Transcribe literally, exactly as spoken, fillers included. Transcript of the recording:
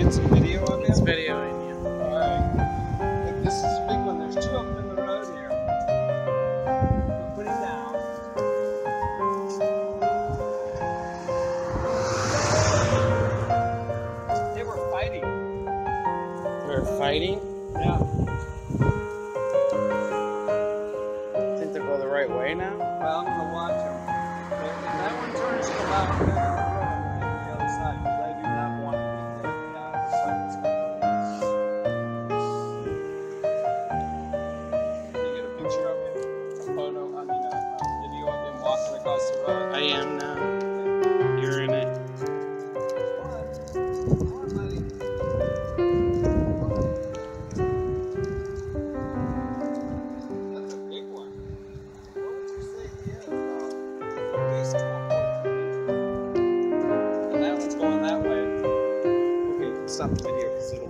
It's a video of It's him? videoing you. Alright. This is a big one. There's two of them in the road here. We'll put him down. They were fighting. They were fighting? Yeah. Think they'll go the right way now? Well, I'm going to watch them. If that one turns to come out, then I'm going to the other side because I do not want to be there. Yeah, the fight is going on. Can you get a picture of him? A photo? I mean, a, a video of him walking across the road? I am now. You're in it. Come on. Come on, buddy. That's a big one. What would you say he is? Uh, at least twelve, fourteen inches. And that one's going that way. Okay, stop the video because it'll